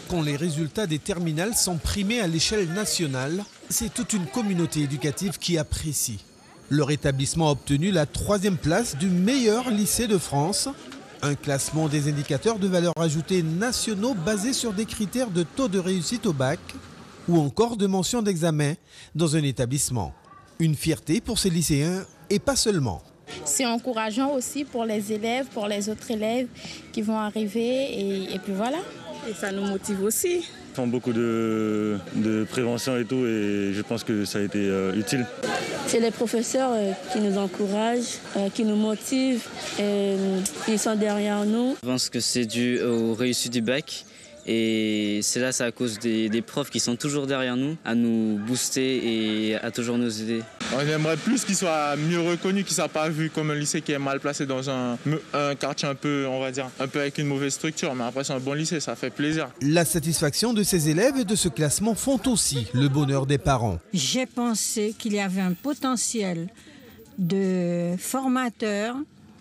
Quand les résultats des terminales sont primés à l'échelle nationale, c'est toute une communauté éducative qui apprécie. Leur établissement a obtenu la 3e place du meilleur lycée de France, un classement des indicateurs de valeur ajoutée nationaux basés sur des critères de taux de réussite au bac ou encore de mention d'examen dans un établissement. Une fierté pour ces lycéens et pas seulement. C'est encourageant aussi pour les élèves, pour les autres élèves qui vont arriver et puis voilà. Et ça nous motive aussi. Ils font beaucoup de prévention et tout et je pense que ça a été utile. C'est les professeurs qui nous encouragent, qui nous motivent, ils sont derrière nous. Je pense que c'est dû aux réussites du bac. Et c'est à cause des profs qui sont toujours derrière nous, à nous booster et à toujours nous aider. On aimerait plus qu'ils soient mieux reconnus, qu'ils ne soient pas vus comme un lycée qui est mal placé dans un quartier un peu, on va dire, un peu avec une mauvaise structure. Mais après, c'est un bon lycée, ça fait plaisir. La satisfaction de ces élèves et de ce classement font aussi le bonheur des parents. J'ai pensé qu'il y avait un potentiel de formateurs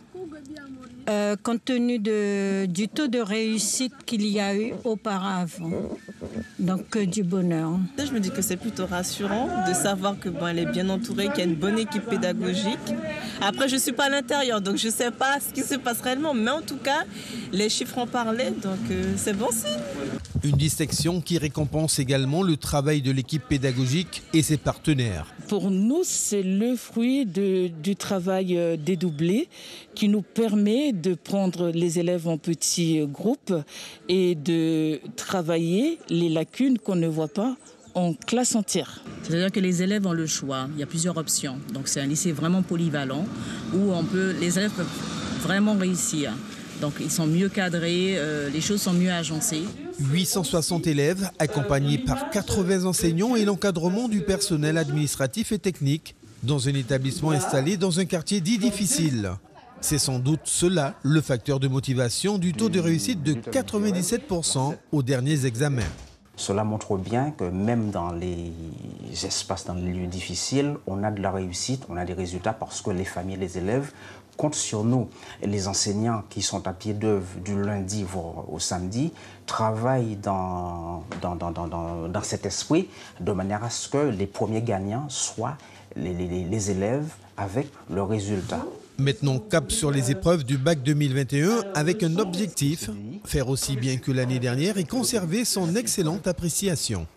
compte tenu du taux de réussite qu'il y a eu auparavant. Donc que du bonheur. Je me dis que c'est plutôt rassurant de savoir que elle est bien entourée, qu'il y a une bonne équipe pédagogique. Après, je ne suis pas à l'intérieur, donc je ne sais pas ce qui se passe réellement. Mais en tout cas, les chiffres en parlaient, donc c'est bon signe. Une distinction qui récompense également le travail de l'équipe pédagogique et ses partenaires. Pour nous, c'est le fruit du travail dédoublé qui nous permet de prendre les élèves en petits groupes et de travailler les lacunes qu'on ne voit pas en classe entière. C'est-à-dire que les élèves ont le choix, il y a plusieurs options. Donc c'est un lycée vraiment polyvalent où les élèves peuvent vraiment réussir. Donc ils sont mieux cadrés, les choses sont mieux agencées. 860 élèves accompagnés par 80 enseignants et l'encadrement du personnel administratif et technique dans un établissement installé dans un quartier dit difficile. C'est sans doute cela le facteur de motivation du taux de réussite de 97% aux derniers examens. Cela montre bien que même dans les espaces, dans les lieux difficiles, on a de la réussite, on a des résultats parce que les familles et les élèves comptent sur nous. Et les enseignants qui sont à pied d'œuvre du lundi au samedi travaillent dans cet esprit de manière à ce que les premiers gagnants soient les élèves avec le résultat. Maintenant, cap sur les épreuves du bac 2021 avec un objectif, faire aussi bien que l'année dernière et conserver son excellente appréciation.